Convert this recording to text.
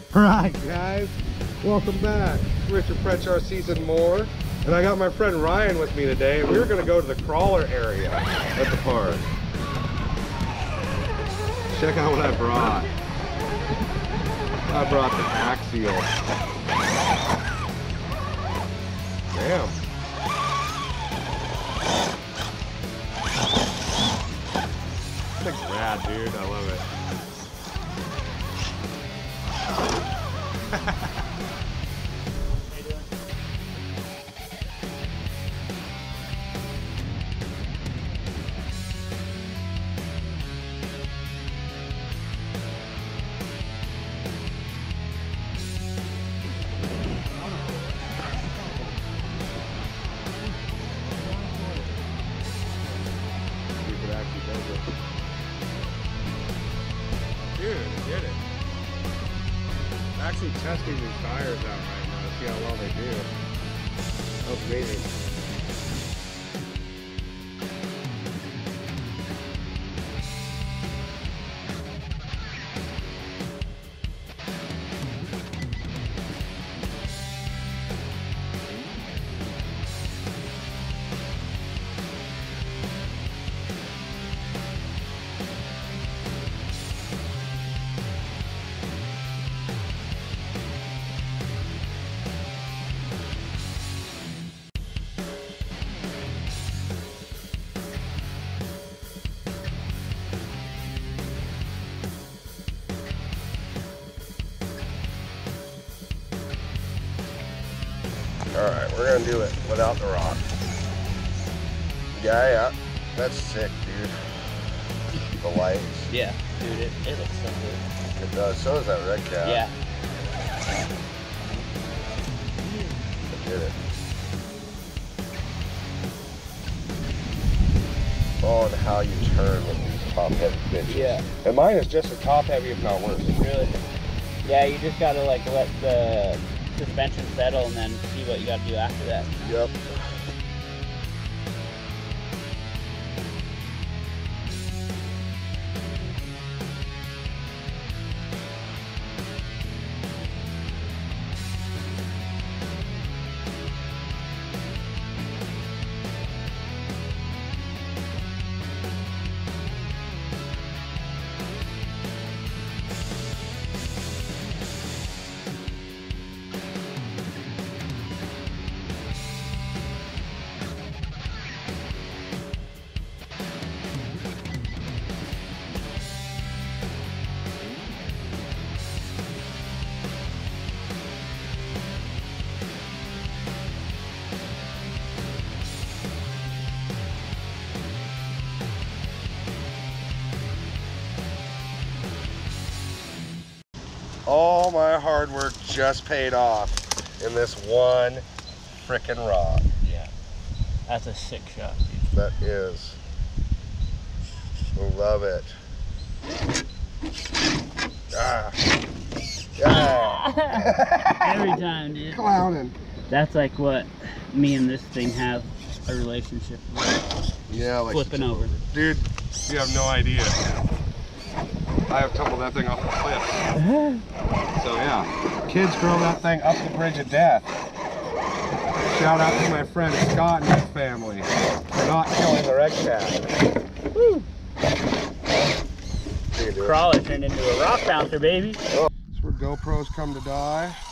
Alright guys, welcome back. Richard Pritchard Season More. And I got my friend Ryan with me today. We're gonna go to the crawler area at the park. Check out what I brought. I brought the Axial. Damn. That thing's rad, dude. I love it. Dude, get it. I'm actually testing these tires out right now to see how well they do. That was amazing. Alright, we're gonna do it without the rock. Yeah, that's sick, dude. The lights. Yeah, dude, it looks so good. It does, so does that red cap. Yeah. I did it. Oh, and how you turn with these top heavy bitches. Yeah. And mine is just as top heavy, if not worse. Really? Yeah, you just gotta like let the suspension settle and then see what you gotta do after that. Yep. All my hard work just paid off in this one frickin' rod. Yeah. That's a sick shot, dude. That is. I love it. Ah. Yeah. Every time, dude. Clowning. That's like what me and this thing have a relationship with. Yeah, like Flipping over. Dude, you have no idea. I have tumbled that thing off the cliff. So yeah, kids throw that thing up the bridge of death. Shout out to my friend Scott and his family for not killing the red cat. Woo! Crawler turned into a rock bouncer, baby. Oh. That's where GoPros come to die.